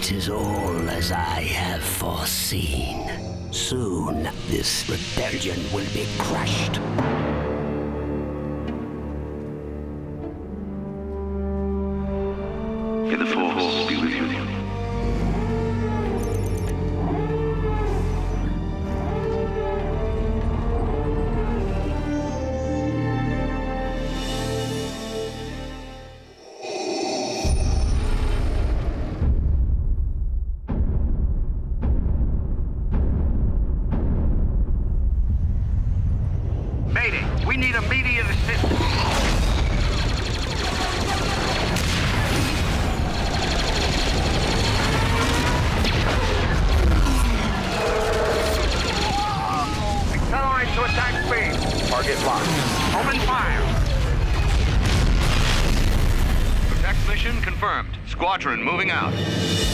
It is all as I have foreseen. Soon, this rebellion will be crushed. May the Force be with you. Mayday! We need immediate assistance! Accelerate to attack speed! Target locked. Open fire! Protect mission confirmed. Squadron moving out.